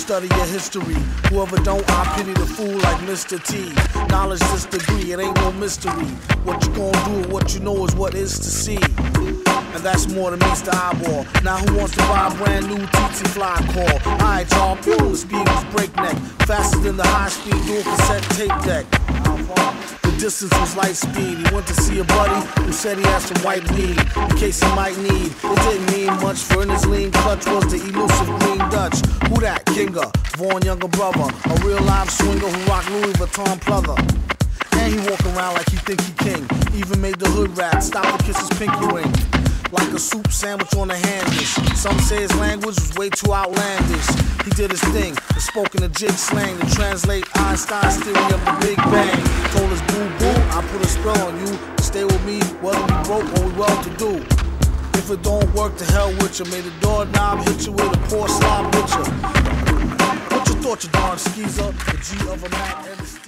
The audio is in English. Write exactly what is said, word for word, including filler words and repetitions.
study your history. Whoever don't, I pity the fool like Mister T. Knowledge this degree, it ain't no mystery. What you gonna do or what you know is what is to see. And that's more than meets the eyeball. Now who wants to buy a brand new T T Fly call? Alright y'all, the speed was breakneck, faster than the high-speed dual cassette tape deck. The distance was light speed. He went to see a buddy who said he had some white weed in case he might need. It didn't mean much, for in his lean clutch was the elusive Green Dutch. Who that? Kinga, Vaughn younger brother, a real live swinger who rocked Louis Vuitton pleather. And he walk around like he think he king. Even made the hood rat stop to kiss his pinky ring. Like a soup sandwich on a hand dish. Some say his language was way too outlandish. He did his thing, and spoke in a jig slang to translate Einstein's theory of the Big Bang. Told us boo boo, I put a spell on you. Stay with me, whether we broke or we well to do. If it don't work, to hell with you. May the doorknob hit you with a poor slob picture. What you thought, you darn skeezer? The G of a Mac and the